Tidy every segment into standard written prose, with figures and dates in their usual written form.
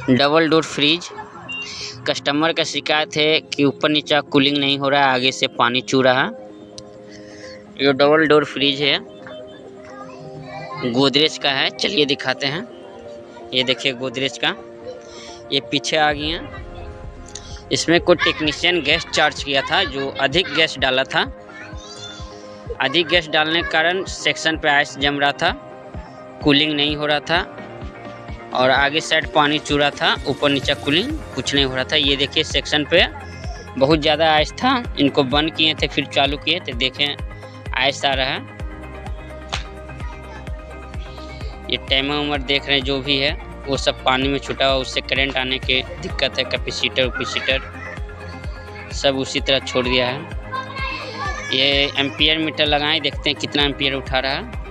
Double door fridge. Customer का शिकायत है कि ऊपर नीचे कूलिंग नहीं हो रहा है, आगे से पानी चू रहा है। ये डबल डोर फ्रिज है, गोदरेज का है। चलिए दिखाते हैं। ये देखिए गोदरेज का, ये पीछे आ गई है। इसमें कोई टेक्नीशियन गैस चार्ज किया था, जो अधिक गैस डाला था। अधिक गैस डालने के कारण सेक्शन पे आइस जम रहा था, कूलिंग नहीं हो रहा था और आगे साइड पानी चू रहा था। ऊपर नीचे कूलिंग कुछ नहीं हो रहा था। ये देखिए सेक्शन पे बहुत ज़्यादा आइस था। इनको बंद किए थे, फिर चालू किए थे, देखें आइस आ रहा है। ये टाइमर उमर देख रहे हैं, जो भी है वो सब पानी में छूटा हुआ, उससे करंट आने की दिक्कत है। कैपेसिटर सब उसी तरह छोड़ दिया है। ये एम्पियर मीटर लगाएं, देखते हैं कितना एम्पियर उठा रहा है।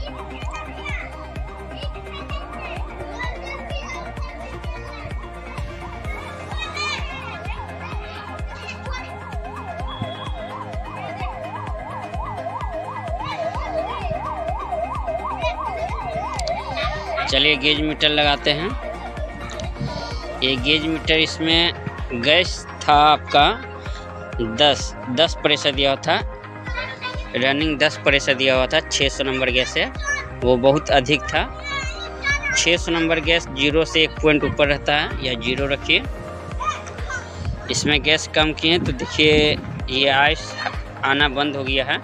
चलिए गेज मीटर लगाते हैं। ये गेज मीटर, इसमें गैस था आपका 10 प्रेशर दिया हुआ था, रनिंग 10 प्रेशर दिया हुआ था। 600 नंबर गैस है, वो बहुत अधिक था। 600 नंबर गैस 0 से 1 पॉइंट ऊपर रहता है, या 0 रखिए। इसमें गैस कम किए तो देखिए ये आइस आना बंद हो गया है।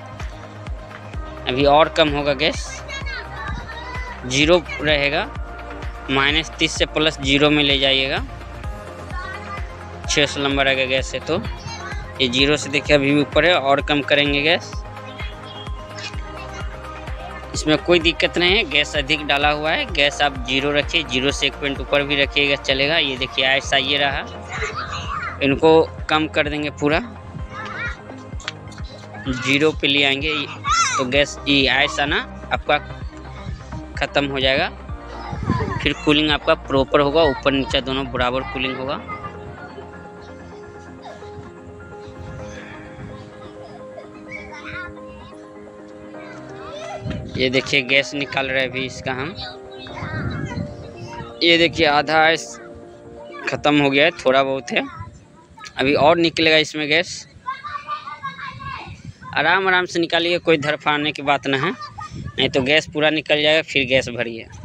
अभी और कम होगा, गैस 0 रहेगा। -30 से +0 में ले जाइएगा। 600 नंबर आएगा गैस से, तो ये 0 से देखिए अभी भी ऊपर है, और कम करेंगे गैस। इसमें कोई दिक्कत नहीं है, गैस अधिक डाला हुआ है। गैस आप 0 रखिए, 0 से 1 पॉइंट ऊपर भी रखिएगा चलेगा। ये देखिए आइस ये रहा, इनको कम कर देंगे पूरा, 0 पे ले आएंगे तो गैस ये आइस आना आपका ख़त्म हो जाएगा। फिर कूलिंग आपका प्रॉपर होगा, ऊपर नीचे दोनों बराबर कूलिंग होगा। ये देखिए गैस निकाल रहे हैं अभी इसका हम। ये देखिए आधा आइस ख़त्म हो गया है, थोड़ा बहुत है, अभी और निकलेगा इसमें गैस। आराम से निकालिए, कोई धड़फड़ाने की बात ना है, नहीं तो गैस पूरा निकल जाएगा, फिर गैस भरिए।